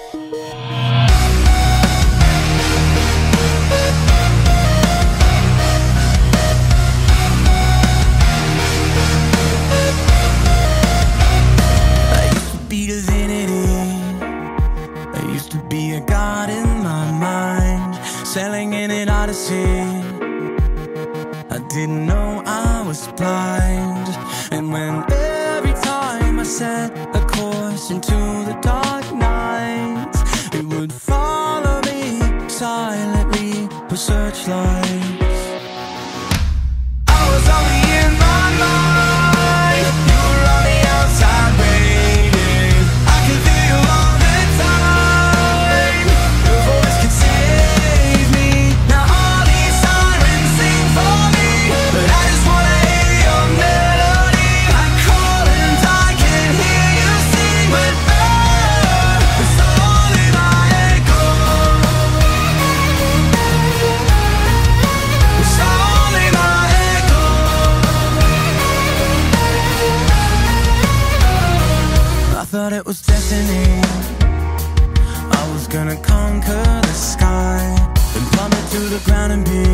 Sailing in an odyssey, I didn't know I was blind. And when every time I set a course into the dark nights, it would follow me silently with searchlights. I was only in my mind, you were on the outside waiting. I could feel you all the time, your voice could save me. Now all these sirens sing for me, but I just wanna hear your melody. I call and I can hear you sing, but it's only my echo. It's only my echo. I thought it was destiny, I was gonna conquer the sky and plummet to the ground and be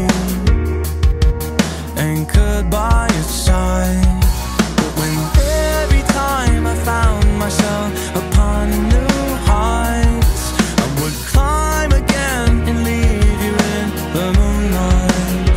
anchored by your side. But when every time I found myself upon new heights, I would climb again and leave you in the moonlight.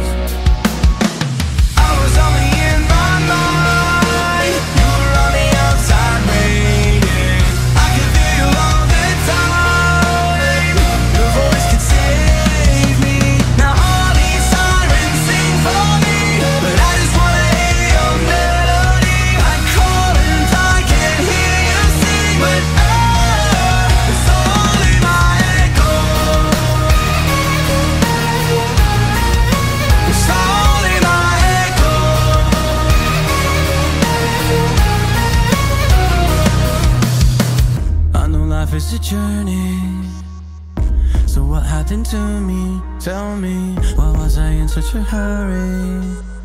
I was only in my mind, you were on the outside waiting. I could feel you all the time, your voice could save me. Now all these sirens sing for me, but I just wanna hear your melody. I call and I can hear you sing, but it's only my echo. It's only my echo. I know life is a journey, so what happened to me? Tell me, why was I in such a hurry?